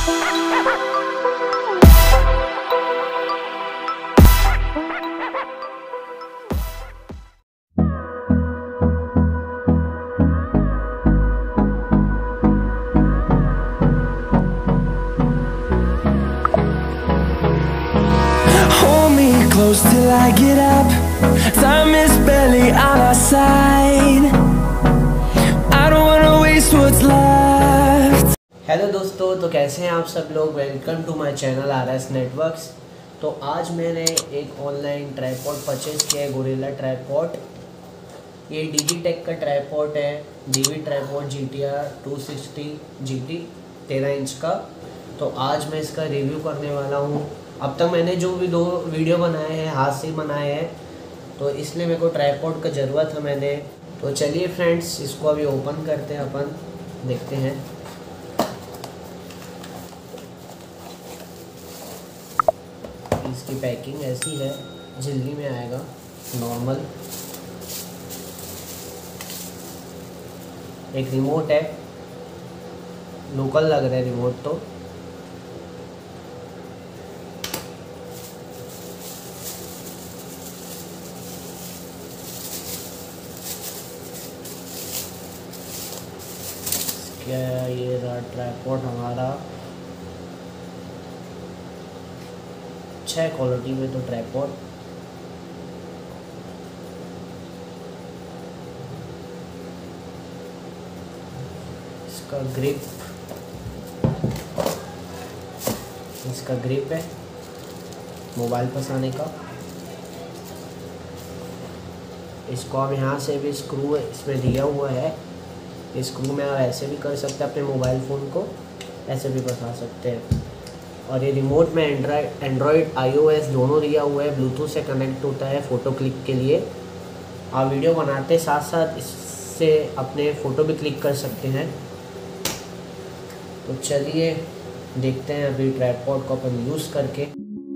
Close till I get up. Time is barely on our side. I don't wanna waste what's left. Hello दोस्तों, तो कैसे हैं आप सब लोग। Welcome to my channel RS networks. तो आज मैंने एक ऑनलाइन ट्राइपॉड परचेज़ किया है, गोरिल्ला ट्राइपॉड। ये डिजीटेक का ट्राइपॉड है, DV tripod GTR 260 GT 13 inch का। तो आज मैं इसका रिव्यू करने वाला हूँ। अब तक मैंने जो भी 2 वीडियो बनाए हैं हाथ से बनाए हैं, तो इसलिए मेरे को ट्राइपॉड का ज़रूरत है मैंने। तो चलिए फ्रेंड्स, इसको अभी ओपन करते हैं, अपन देखते हैं। इसकी पैकिंग ऐसी है, झिल्ली में आएगा नॉर्मल। एक रिमोट है, लोकल लग रहा है रिमोट। तो क्या ये रहा ट्राइपॉड हमारा। अच्छा है क्वालिटी में तो ट्राइपॉड। इसका ग्रिप है मोबाइल फंसाने का। इसको आप यहाँ से भी स्क्रू इसमें दिया हुआ है, स्क्रू में आप ऐसे भी कर सकते हैं, अपने मोबाइल फ़ोन को ऐसे भी फंसा सकते हैं। और ये रिमोट में एंड्रॉयड iOS दोनों दिया हुआ है, ब्लूटूथ से कनेक्ट होता है फ़ोटो क्लिक के लिए। आप वीडियो बनाते साथ साथ इससे अपने फ़ोटो भी क्लिक कर सकते हैं। तो चलिए देखते हैं अभी ट्राइपॉड को अपन यूज़ करके।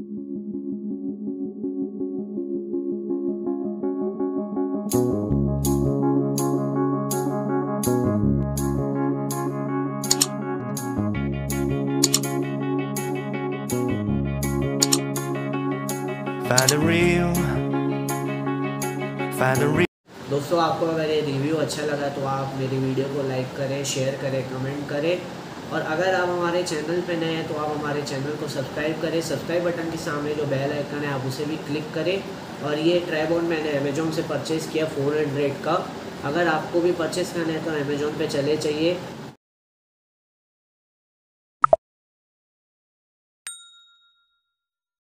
दोस्तों, आपको अगर ये रिव्यू अच्छा लगा तो आप मेरी वीडियो को लाइक करें, शेयर करें, कमेंट करें। और अगर आप हमारे चैनल पे नए हैं तो आप हमारे चैनल को सब्सक्राइब करें। सब्सक्राइब बटन के सामने जो बेल आइकन है आप उसे भी क्लिक करें। और ये ट्राइपॉड मैंने अमेज़ॉन से परचेज़ किया 400 का। अगर आपको भी परचेज़ करना है तो अमेज़ॉन पे चले जाइए।